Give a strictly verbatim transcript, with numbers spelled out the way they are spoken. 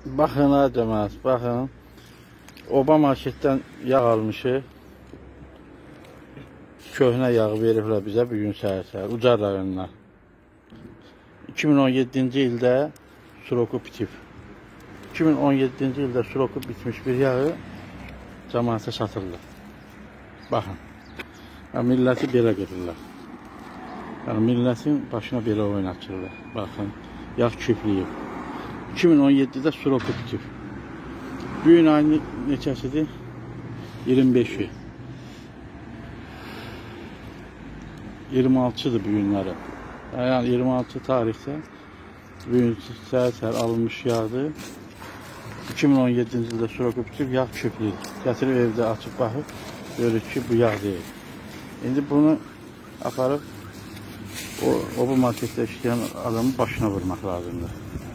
Baxın ha cəmaət, baxın. Oba marketdən yağ almışıq. Köhnə yağı veriblər bizə bugün səhər-səhər, Ucar rayonuna. iki min on yeddinci ildə suroku bitib. iki min on yeddinci ildə suroku bitmiş bir yağı cəmaətə satırlar. Baxın. Yəni, milləti belə gedirlər. Yəni, millətin başına belə oynatırlar. Baxın, yağ küpləyib. iki min on yeddidə suroku bitib. Bugün ayın neçəsidir? iyirmi beşi. iyirmi altıdır bugünləri. Yəni, iyirmi altı tarixdə bugün səhər-səhər alınmış yağdır. iki min on yeddinci ildə suroku bitib, yağ küpləyib. Gətirib evdə açıb baxıb, görürük ki, bu yağ deyil. İndi bunu aparıb o, o bu marketdə işləyən adamın başına vurmaq lazımdır.